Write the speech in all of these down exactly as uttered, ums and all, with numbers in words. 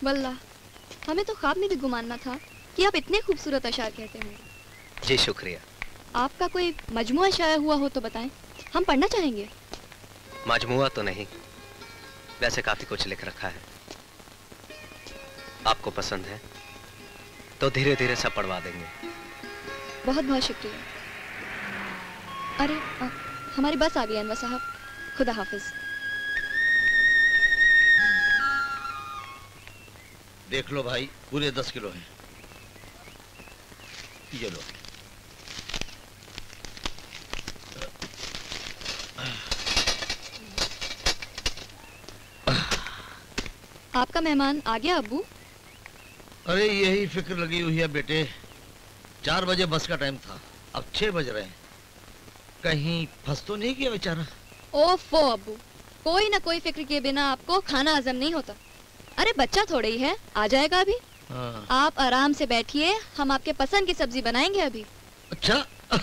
वल्लाह, हमें तो ख्वाब में भी गुमान न था कि आप इतने खूबसूरत अशार कहते हैं। जी शुक्रिया। आपका कोई मजमुआ शाया हुआ हो तो बताएं, हम पढ़ना चाहेंगे। मजमुआ तो नहीं, वैसे काफी कुछ लिख रखा है। आपको पसंद है तो धीरे धीरे सब पढ़वा देंगे। बहुत बहुत शुक्रिया। अरे आ, हमारी बस आ गई अनवर साहब, खुदा हाफिज। देख लो भाई, पूरे दस किलो हैं। ये लो। आपका मेहमान आ गया अब्बू? अरे यही फिक्र लगी हुई है बेटे। चार बजे बस का टाइम था, अब छह बज रहे हैं। कहीं फंस तो नहीं गया बेचारा? ओफो अब्बू, कोई ना कोई फिक्र किए बिना आपको खाना हजम नहीं होता। अरे बच्चा थोड़ा ही है, आ जाएगा अभी। हाँ। आप आराम से बैठिए, हम आपके पसंद की सब्जी बनाएंगे अभी। अच्छा।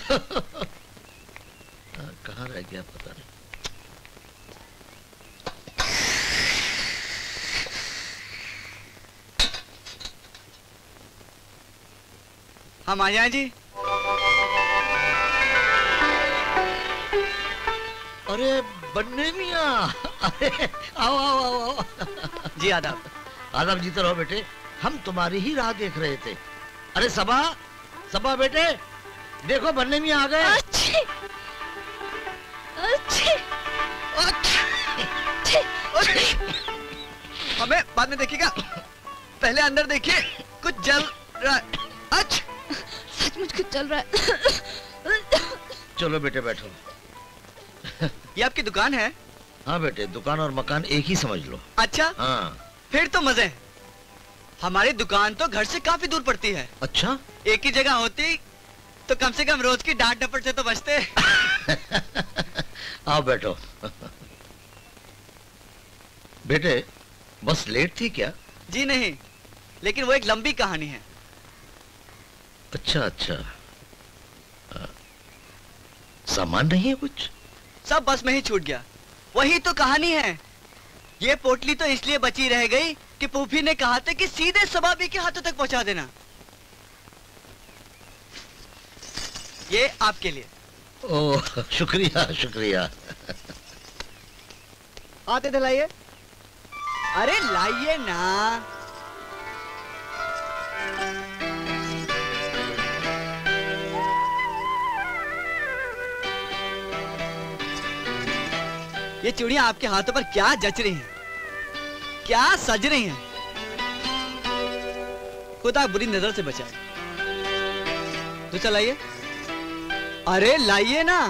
कहाँ रह गया पता नहीं। हम आ जाए जी। अरे बन्ने मियाँ, अरे आओ आओ आओ आओ। जी आदाब। आदाब, जीते रहो बेटे, हम तुम्हारी ही राह देख रहे थे। अरे सबा, सबा बेटे, देखो बन्ने मियाँ आ गए। अच्छे, अच्छे, अच्छे, अच्छे। हमें बाद में देखिएगा, पहले अंदर देखिए, कुछ जल रहा है। अच्छा, सचमुच कुछ चल रहा है। चलो बेटे बैठो। ये आपकी दुकान है? हाँ बेटे, दुकान और मकान एक ही समझ लो। अच्छा, हाँ। फिर तो मजे हैं। हमारी दुकान तो घर से काफी दूर पड़ती है। अच्छा? एक ही जगह होती तो कम से कम रोज की डांट डपट से तो बचते। आओ बैठो। बेटे, बस लेट थी क्या? जी नहीं, लेकिन वो एक लंबी कहानी है। अच्छा अच्छा। आ, सामान नहीं है कुछ? सब बस में ही छूट गया, वही तो कहानी है। ये पोटली तो इसलिए बची रह गई कि फूफी ने कहा था कि सीधे सबाबी के हाथों तक पहुंचा देना। ये आपके लिए। ओह शुक्रिया शुक्रिया। आते थे लाइए। अरे लाइए ना। ये चूड़ियां आपके हाथों पर क्या जच रही हैं, क्या सज रही हैं। खुदा बुरी नजर से बचाए। तो चलाइए। अरे लाइए ना।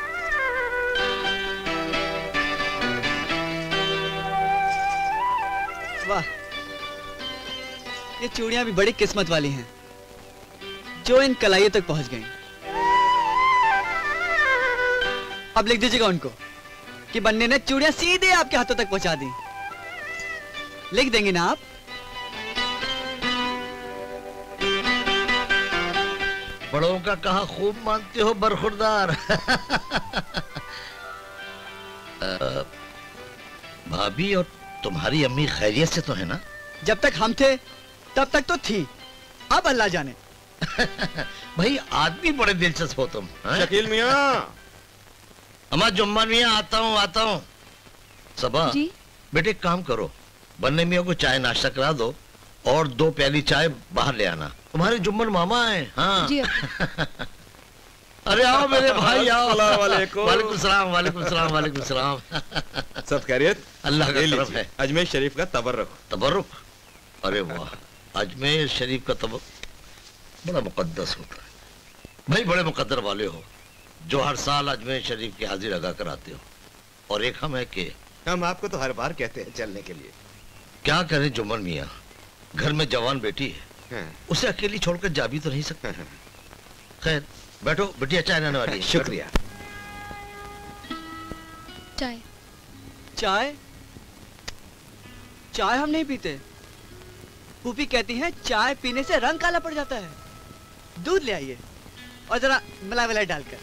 वाह, ये चूड़ियां भी बड़ी किस्मत वाली हैं जो इन कलाइयों तक पहुंच गई। अब लिख दीजिएगा उनको कि बन्ने ने चूड़ियां सीधे आपके हाथों तक पहुंचा दी। लिख देंगे ना आप? बड़ों का कहा खूब मानते हो बरखुरदार। भाभी और तुम्हारी अम्मी खैरियत से तो है ना? जब तक हम थे तब तक तो थी, अब अल्लाह जाने। भाई आदमी बड़े दिलचस्प हो तुम। शकील मियाँ। अम्मा जुम्मन मियाँ, आता हूँ आता हूँ। सबा जी? बेटे एक काम करो, बन्ने मियाँ को चाय नाश्ता करा दो और दो प्याली चाय बाहर ले आना। तुम्हारे जुम्मन मामा है। हाँ जी। अरे आओ मेरे भाई आओ। वालेकुम वालेकुम सलाम वालेकुम सलाम वालेकुम सलाम। सब खैरियत? अल्लाह का करम है। अजमेर शरीफ का तबर्रुक। तबर्रुक? अरे वाह, अजमेर शरीफ का तबर्रुक बड़ा मुकद्दस होता है। भाई बड़े मुकद्दर वाले हो जो हर साल अजमेर शरीफ की हाजिर लगा कर आते हो। और एक हम है कि हम आपको तो हर बार कहते हैं चलने के लिए। क्या करें जुम्मन मियाँ, घर में जवान बेटी है, हाँ। उसे अकेली छोड़कर जा भी तो नहीं सकते। हाँ। खैर बैठो, बिटिया चाय लाने वाली है। शुक्रिया। चाय। चाय? चाय हम नहीं पीते। फूफी कहती हैं चाय पीने से रंग काला पड़ जाता है। दूध ले आइए और जरा मलाई वलाई डालकर।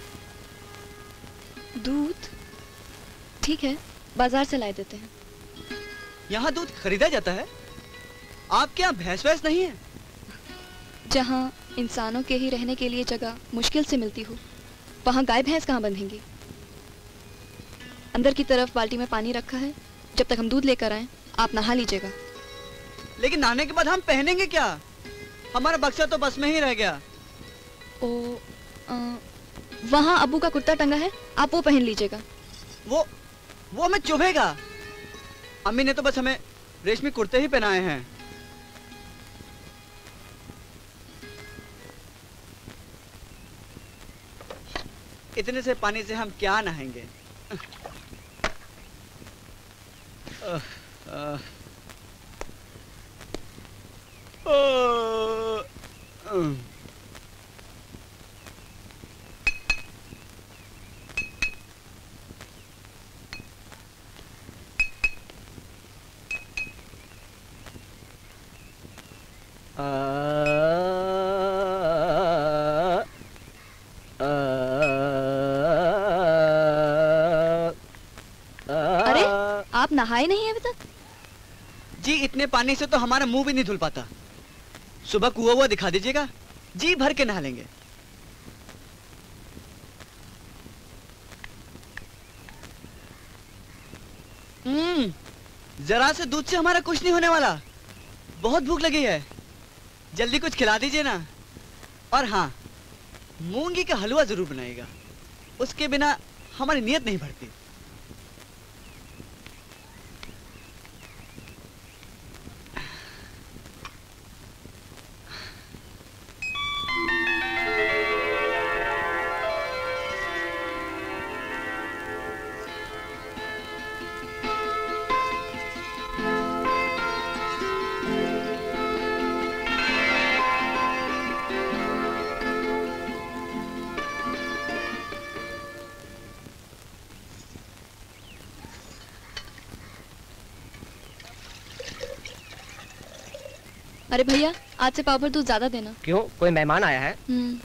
दूध? ठीक है, बाजार से ला देते हैं। यहाँ दूध खरीदा जाता है? आपके यहाँ भैंस वैस नहीं है? जहाँ इंसानों के ही रहने के लिए जगह मुश्किल से मिलती हो, वहाँ गाय भैंस कहाँ बंधेंगी? अंदर की तरफ बाल्टी में पानी रखा है, जब तक हम दूध लेकर आए आप नहा लीजिएगा। लेकिन नहाने के बाद हम पहनेंगे क्या? हमारा बक्सा तो बस में ही रह गया। ओ, आ, वहाँ अब्बू का कुर्ता टंगा है, आप वो पहन लीजिएगा। वो वो हमें चुभेगा। अम्मी ने तो बस हमें रेशमी कुर्ते ही पहनाए हैं। इतने से पानी से हम क्या नहाएंगे? आ, आ, आ, आ, अरे आप नहाए नहीं अभी तक? जी इतने पानी से तो हमारा मुंह भी नहीं धुल पाता। सुबह कुआ हुआ दिखा दीजिएगा, जी भर के नहा लेंगे। हम्म, जरा से दूध से हमारा कुछ नहीं होने वाला। बहुत भूख लगी है, जल्दी कुछ खिला दीजिए ना। और हाँ, मूंगी का हलवा जरूर बनाइएगा, उसके बिना हमारी नीयत नहीं भरती। अरे भैया, आज से पाव भर दूध ज्यादा देना। क्यों, कोई मेहमान आया है? हम्म।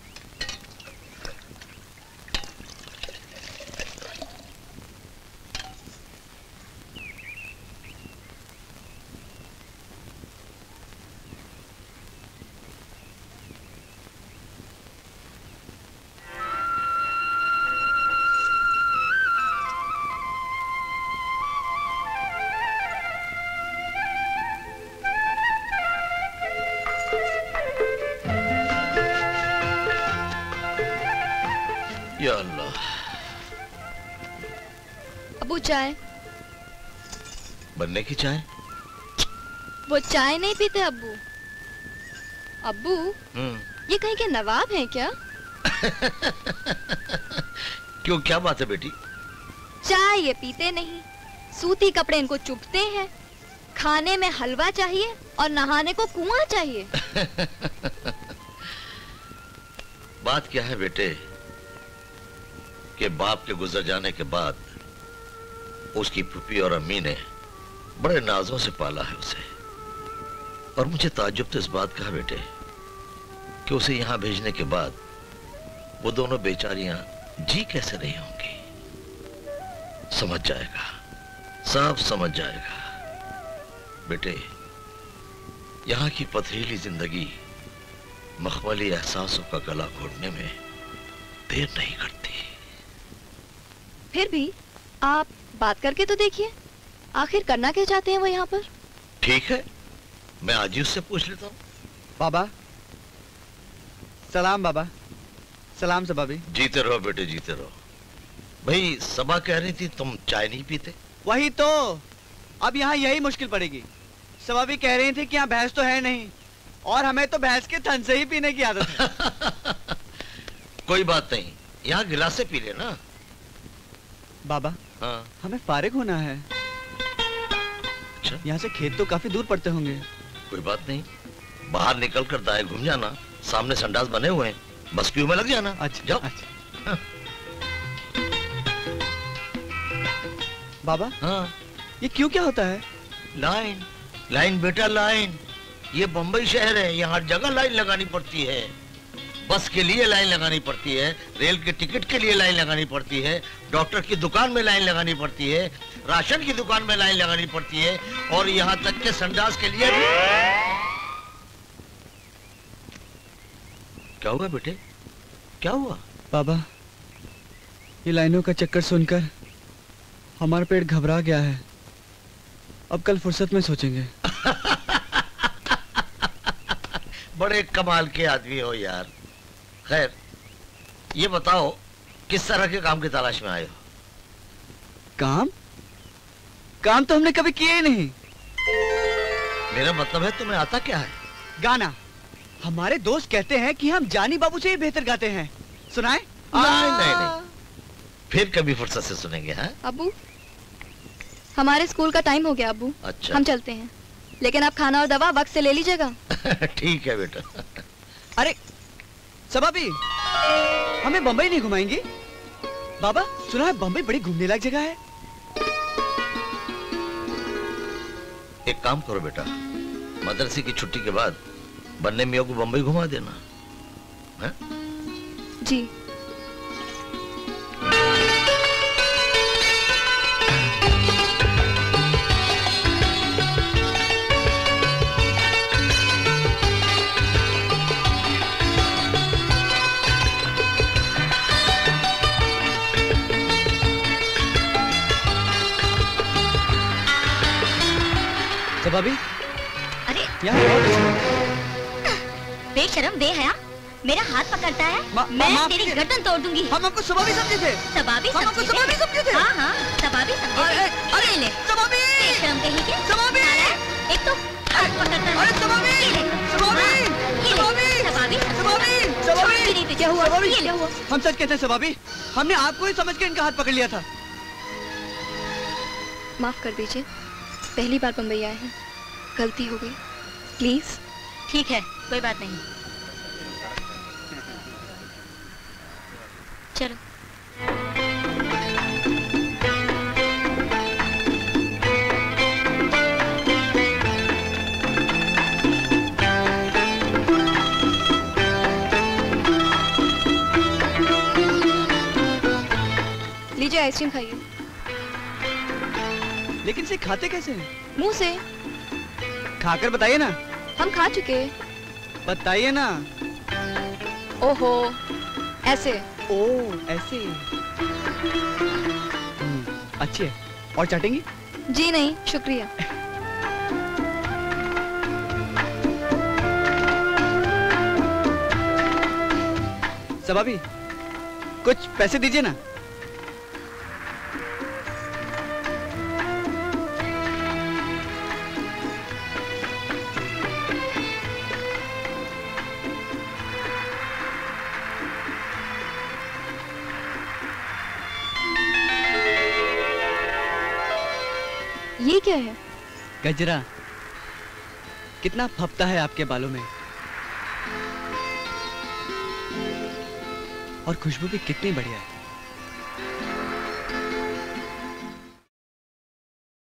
या अल्लाह। अब्बू चाय। बनने की चाय? वो चाय नहीं पीते अब्बू। अब्बू, ये कहीं के नवाब हैं क्या? क्यों, क्या बात है बेटी? चाय ये पीते नहीं, सूती कपड़े इनको चुभते हैं, खाने में हलवा चाहिए और नहाने को कुआं चाहिए। बात क्या है बेटे कि बाप के गुजर जाने के बाद उसकी फूफी और अम्मी ने बड़े नाजों से पाला है उसे। और मुझे ताज्जुब तो इस बात का है बेटे कि उसे यहां भेजने के बाद वो दोनों बेचारियां जी कैसे रही होंगी। समझ जाएगा, सब समझ जाएगा बेटे। यहां की पथरीली जिंदगी मखमली एहसासों का गला घोटने में देर नहीं करती। फिर भी आप बात करके तो देखिए, आखिर करना क्या चाहते हैं वो यहाँ पर? ठीक है, मैं आज ही उससे पूछ लेता हूँ। बाबा सलाम। बाबा सलाम सबा भी। जीते रहो बेटे, जीते रहो। भाई सबा कह रही थी तुम चाय नहीं पीते। वही तो, अब यहाँ यही मुश्किल पड़ेगी। सबा भी कह रही थी कि यहाँ भैंस तो है नहीं, और हमें तो भैंस के थन से ही पीने की आदत है। कोई बात नहीं, यहाँ गिलासे पी लेना। बाबा हाँ। हमें फारिग होना है। अच्छा, यहाँ से खेत तो काफी दूर पड़ते होंगे। कोई बात नहीं, बाहर निकल कर दाएं घूम जाना, सामने संडास बने हुए हैं, बस क्यों में लग जाना। अच्छा जाओ। अच्छा। हाँ। बाबा हाँ। ये क्यों क्या होता है? लाइन लाइन बेटा लाइन। ये बम्बई शहर है, यहाँ हर जगह लाइन लगानी पड़ती है। बस के लिए लाइन लगानी पड़ती है, रेल के टिकट के लिए लाइन लगानी पड़ती है, डॉक्टर की दुकान में लाइन लगानी पड़ती है, राशन की दुकान में लाइन लगानी पड़ती है और यहाँ तक के संडास के लिए भी। क्या हुआ बेटे, क्या हुआ? बाबा, ये लाइनों का चक्कर सुनकर हमारा पेट घबरा गया है। अब कल फुर्सत में सोचेंगे। बड़े कमाल के आदमी हो यार। खैर, ये बताओ किस तरह के काम की तलाश में आए हो? काम? काम तो हमने कभी किया ही नहीं। मेरा मतलब है तुम्हें आता क्या है? गाना। हमारे दोस्त कहते हैं कि हम जानी बाबू से ही बेहतर गाते हैं। सुनाए? नहीं नहीं नहीं, फिर कभी फुर्सत से सुनेंगे। हाँ अबू, हमारे स्कूल का टाइम हो गया अबू। अच्छा, हम चलते हैं, लेकिन आप खाना और दवा वक्त से ले लीजिएगा। ठीक है बेटा। अरे सबा भी, हमें बम्बई नहीं घुमाएंगी? बाबा, सुना है बम्बई बड़ी घूमने लायक जगह है। एक काम करो बेटा, मदरसे की छुट्टी के बाद बन्ने मियों को बम्बई घुमा देना है? जी। भाभी, अरे बेशरम बेहया, मेरा हाथ पकड़ता है। मा, मैं मा, तेरी गर्दन तोड़ दूंगी। हम आपको सुबह भी समझे थे। सबाबी हम आपको समझे सुबह भी समझे थे। हाँ हाँ, सबाबी समझे अरे, थे। अरे, ये ले, सबाबी! बेशरम कहीं के। सबाबी! एक तो हाथ पकड़ता है। अरे सबाबी! ये ले, सबाबी! हाँ, ये ले, सबाबी! सबाबी समझे। सबाबी! छोड़ सबाबी! भी नहीं तुझे। क्या हुआ? सबाबी, ये ले। क्या हुआ? हम सच कहते हैं सबाबी, हमने आपको ही समझ के इनका हाथ पकड़ लिया था। माफ कर दीजिए, पहली बार बम्बई आए हैं, गलती हो गई, प्लीज। ठीक है, कोई बात नहीं। चलो। लीजिए आइसक्रीम खाइए। लेकिन इसे खाते कैसे हैं? मुंह से। खाकर बताइए ना। हम खा चुके। बताइए ना। ओहो, ऐसे। ओ ऐसे। हम्म, अच्छी है। और चाटेंगी? जी नहीं, शुक्रिया। सबाबी, कुछ पैसे दीजिए ना। ये क्या है? गजरा। कितना फपता है आपके बालों में, और खुशबू भी कितनी बढ़िया है।